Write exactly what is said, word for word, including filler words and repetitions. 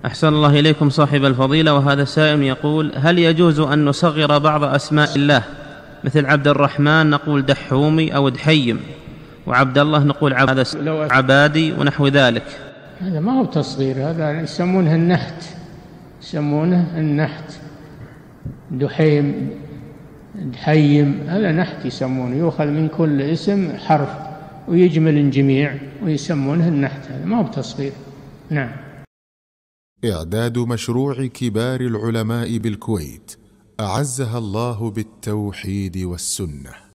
أحسن الله إليكم صاحب الفضيلة. وهذا سائل يقول: هل يجوز أن نصغر بعض أسماء الله، مثل عبد الرحمن نقول دحومي أو دحيم، وعبد الله نقول عبادي ونحو ذلك؟ هذا ما هو تصغير، هذا يسمونه النحت، يسمونه النحت. دحيم، دحيم، هذا نحت يسمونه، يؤخذ من كل اسم حرف ويجمل الجميع ويسمونه النحت، هذا ما هو تصغير. نعم. إعداد مشروع كبار العلماء بالكويت أعزها الله بالتوحيد والسنة.